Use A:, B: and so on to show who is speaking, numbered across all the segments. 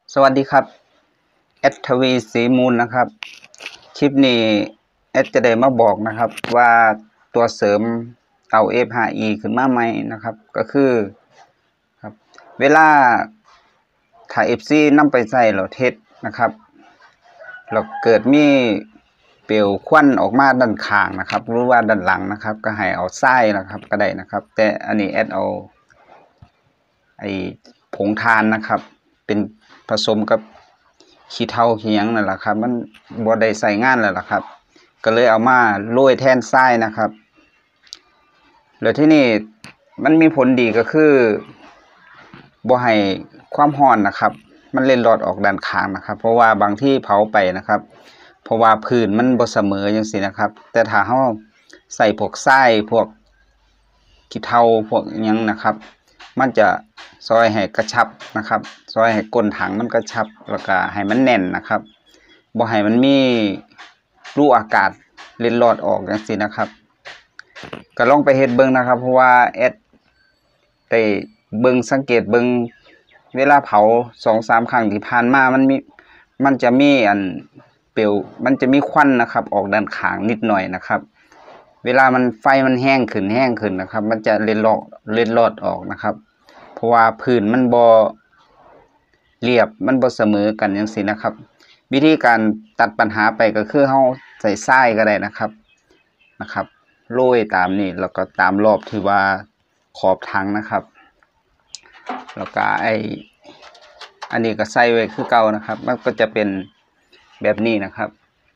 A: สวัสดีครับแอดทวีศรีมูลนะครับคลิปนี้แอดจะได้มาบอกนะครับว่าตัวเสริมเต่า F5E ขึ้นมาใหม่นะครับก็คือครับเวลาถ่าย FC นำไปใส่เราเทสนะครับเราเกิดมีเปลวควันออกมาด้านข้างนะครับหรือว่าด้านหลังนะครับก็ให้เอาทรายนะครับก็ได้นะครับแต่อันนี้แอดเอาไอ้ผงทานนะครับเป็นผสมกับขี้เถ้าขี้หยังนั่นแหละครับมันบ่ได้ใส่งานแล้วล่ะครับก็เลยเอามาโรยแทนทรายนะครับแล้วที่นี่มันมีผลดีก็คือบ่ให้ความร้อนนะครับมันเล็ดรอดออกด้านข้างนะครับเพราะว่าบางที่เผาไปนะครับเพราะว่าพื้นมันบ่เสมอจังซี่นะครับแต่ถ้าเฮาใส่พวกทรายพวกขี้เถ้าพวกหยังนะครับมันจะซอยให้กระชับนะครับซอยให้ก้นถังมันกระชับแล้วก็ให้มันแน่นนะครับบ่ให้มันมีรูอากาศเล็ดรอดออกจังซี่นะครับก็ลองไปเฮ็ดเบิ่งนะครับเพราะว่าแอดได้เบิ่งสังเกตเบิ่งเวลาเผา 2-3 ครั้งที่ผ่านมามันจะมีเปลวมันจะมีควันนะครับออกด้านข้างนิดหน่อยนะครับเวลามันไฟมันแห้งขึ้นนะครับมันจะเล็ดรอดออกนะครับเพราะว่าพื้นมันบ่เรียบมันบ่เสมอกันจังซี่นะครับวิธีการตัดปัญหาไปก็คือเฮาใส่ทรายก็ได้นะครับโรยตามนี่แล้วก็ตามรอบที่ว่าขอบถังนะครับแล้วก็อันนี้ก็ใส่ไว้คือเก่านะครับมันก็จะเป็นแบบนี้นะครับ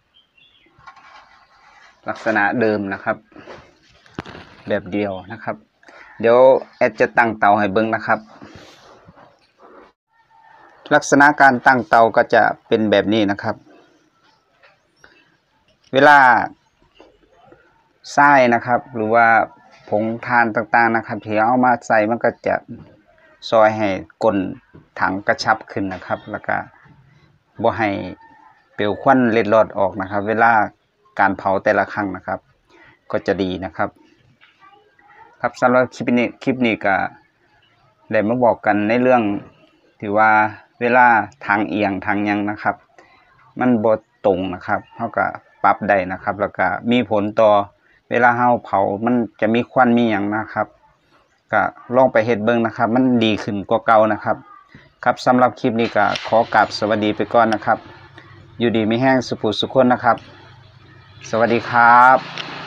A: ลักษณะเดิมนะครับแบบเดียวนะครับเดี๋ยวแอดจะตั้งเตาให้เบิ่งนะครับลักษณะการตั้งเตาก็จะเป็นแบบนี้นะครับเวลาทรายนะครับหรือว่าผงทานต่างๆนะครับที่เอามาใส่มันก็จะซอยให้ก้นถังกระชับขึ้นนะครับแล้วก็บ่ให้เปลวควันเล็ดรอดออกนะครับเวลาการเผาแต่ละครั้งนะครับก็จะดีนะครับครับสำหรับคลิปนี้ก็ได้มาบอกกันในเรื่องที่ว่าเวลาทางเอียงทางยังนะครับมันบ่ตรงนะครับเฮาก็ปรับได้นะครับแล้วก็มีผลต่อเวลาเฮาเผามันจะมีควันมีหยังนะครับก็ลองไปเฮ็ดเบิ่งนะครับมันดีขึ้นกว่าเก่านะครับครับสำหรับคลิปนี้ก็ขอกราบสวัสดีไปก่อนนะครับอยู่ดีมีแห้งสุขสุขคนนะครับสวัสดีครับ